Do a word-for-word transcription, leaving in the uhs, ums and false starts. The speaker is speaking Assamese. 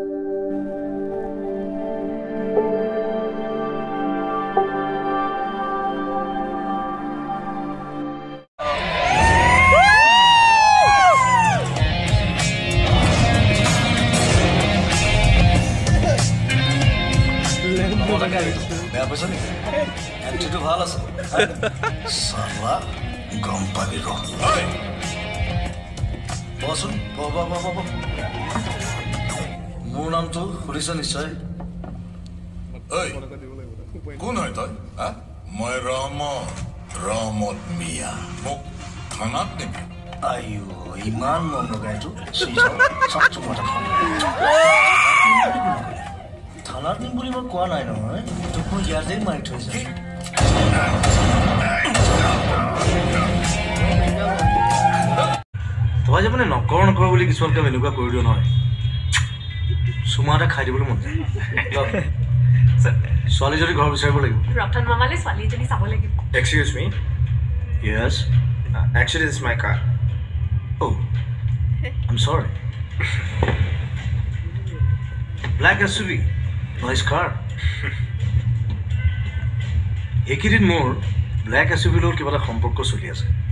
বেয়া পাইছ নেকি এণ্ট্ৰিটো ভাল আছে চালা গম পাবি ৰ বচোন মোৰ নামটো শুনিছ নিশ্চয় কোন হয় তই মই ৰহমত ৰহমত মিয়া মোক থানাত নেকি আইও ইমান মন লগাইতো থানাত নিম বুলি মই কোৱা নাই নহয় তোক মই ইয়াতেই মাৰি থৈ যাম তই যে মানে নকৰ নকৰ বুলি কিছুমান কাম এনেকুৱা কৰি দিও নহয় চুমা এটা খাই দিবলৈ মন যায় ছোৱালী যদি ঘৰ বিচাৰিব লাগিব ৰতন মামালে ছোৱালী এজনী চাব লাগিব excuse me yes actually this is my car oh I'm sorry black S U V nice car একেদিন মোৰ ব্লেক এছ ইউ ভি লগত কিবা এটা সম্পৰ্ক চলি আছে